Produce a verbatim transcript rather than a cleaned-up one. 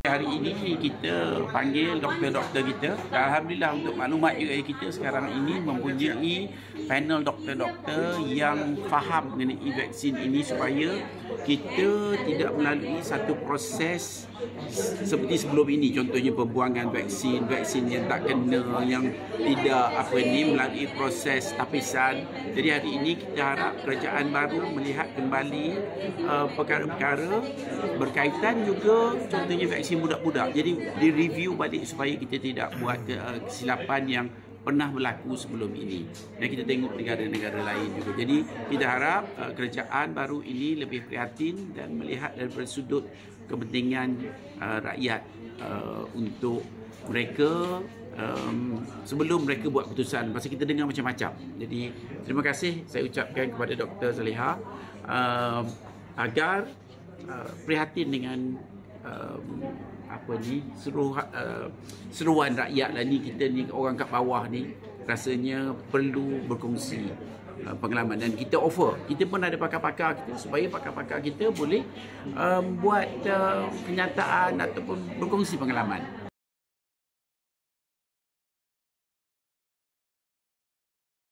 Hari ini kita panggil doktor-doktor kita. Alhamdulillah untuk maklumat U A kita sekarang ini mempunyai panel doktor-doktor yang faham mengenai vaksin ini supaya kita tidak melalui satu proses seperti sebelum ini, contohnya pembuangan vaksin, vaksin yang tak kena, yang tidak apa ni melalui proses tapisan. Jadi hari ini kita harap kerajaan baru melihat kembali uh, perkara-perkara berkaitan juga contohnya vaksin budak-budak. Jadi direview balik supaya kita tidak buat uh, kesilapan yang pernah berlaku sebelum ini. Dan kita tengok negara-negara lain juga. Jadi kita harap uh, kerajaan baru ini lebih prihatin dan melihat daripada sudut kepentingan uh, rakyat uh, untuk mereka um, sebelum mereka buat keputusan. Pasal kita dengar macam-macam. Jadi terima kasih saya ucapkan kepada Doktor Zaliha uh, agar uh, prihatin dengan um, apa ni seru, uh, seruan rakyat lah ni. Kita ni orang kat bawah ni rasanya perlu berkongsi uh, pengalaman, dan kita offer, kita pun ada pakar-pakar kita supaya pakar-pakar kita boleh um, buat uh, kenyataan ataupun berkongsi pengalaman.